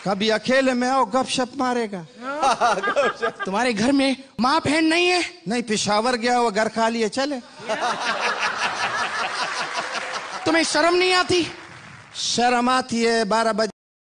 कभी अकेले में आओ गपशप मारेगा। तुम्हारे घर में माँ बहन नहीं है? नहीं, पेशावर गया वो घर खा लिए चले। तुम्हें शर्म नहीं आती? शर्म आती है 12 बजे